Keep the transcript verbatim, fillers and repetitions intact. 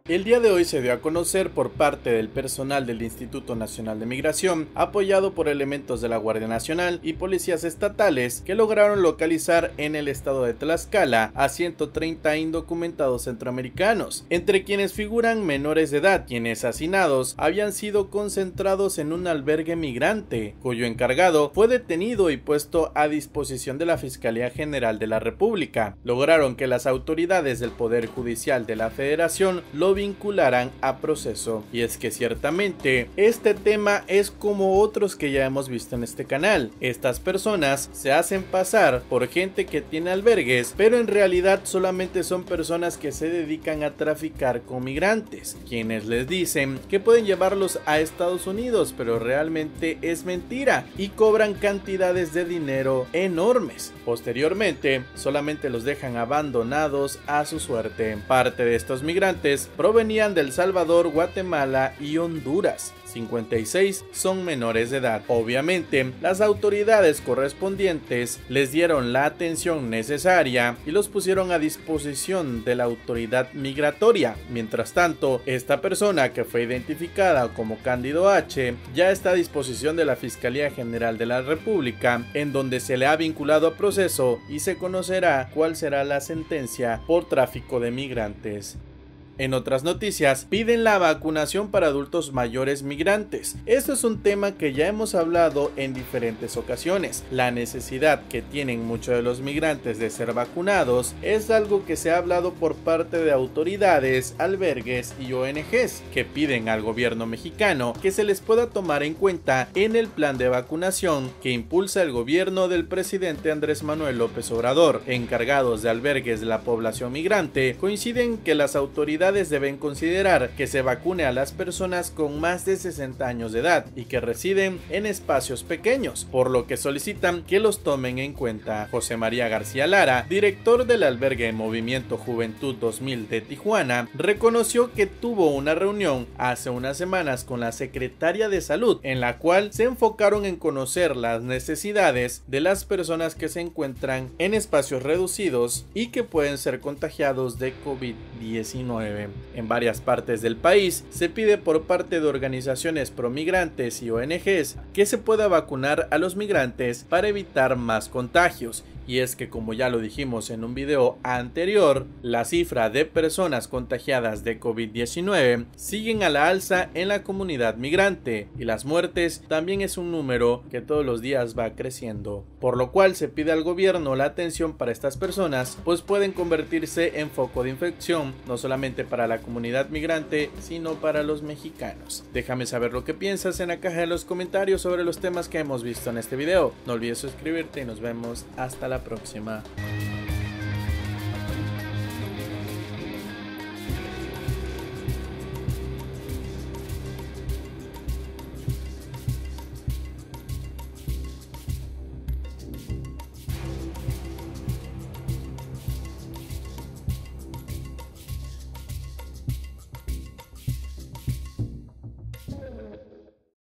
El día de hoy se dio a conocer por parte del personal del Instituto Nacional de Migración, apoyado por elementos de la Guardia Nacional y policías estatales, que lograron localizar en el estado de Tlaxcala a ciento treinta indocumentados centroamericanos, entre quienes figuran menores de edad, quienes hacinados habían sido concentrados en un albergue migrante, cuyo encargado fue detenido y puesto a disposición de la Fiscalía General de la República. Lograron que las autoridades del Poder Judicial de la Federación lo vincularan a proceso. Y es que ciertamente este tema es como otros que ya hemos visto en este canal. Estas personas se hacen pasar por gente que tiene albergues, pero en realidad solamente son personas que se dedican a traficar con migrantes, quienes les dicen que pueden llevarlos a Estados Unidos, pero realmente es mentira y cobran cantidades de dinero enormes. Posteriormente solamente los dejan abandonados a su suerte. Parte de estos migrantes provenían de El Salvador, Guatemala y Honduras. cincuenta y seis son menores de edad. Obviamente, las autoridades correspondientes les dieron la atención necesaria y los pusieron a disposición de la autoridad migratoria. Mientras tanto, esta persona, que fue identificada como Cándido H, ya está a disposición de la Fiscalía General de la República, en donde se le ha vinculado a proceso y se conocerá cuál será la sentencia por tráfico de migrantes. En otras noticias, piden la vacunación para adultos mayores migrantes. Esto es un tema que ya hemos hablado en diferentes ocasiones. La necesidad que tienen muchos de los migrantes de ser vacunados es algo que se ha hablado por parte de autoridades, albergues y O N Ges, que piden al gobierno mexicano que se les pueda tomar en cuenta en el plan de vacunación que impulsa el gobierno del presidente Andrés Manuel López Obrador. Encargados de albergues de la población migrante coinciden que las autoridades deben considerar que se vacune a las personas con más de sesenta años de edad y que residen en espacios pequeños, por lo que solicitan que los tomen en cuenta. José María García Lara, director del albergue Movimiento Juventud dos mil de Tijuana, reconoció que tuvo una reunión hace unas semanas con la secretaria de Salud, en la cual se enfocaron en conocer las necesidades de las personas que se encuentran en espacios reducidos y que pueden ser contagiados de COVID diecinueve. En varias partes del país se pide por parte de organizaciones promigrantes y O N Ges que se pueda vacunar a los migrantes para evitar más contagios. Y es que, como ya lo dijimos en un video anterior, la cifra de personas contagiadas de COVID diecinueve siguen a la alza en la comunidad migrante y las muertes también es un número que todos los días va creciendo, por lo cual se pide al gobierno la atención para estas personas, pues pueden convertirse en foco de infección no solamente para la comunidad migrante, sino para los mexicanos. Déjame saber lo que piensas en la caja de los comentarios sobre los temas que hemos visto en este video. No olvides suscribirte y nos vemos hasta la próxima.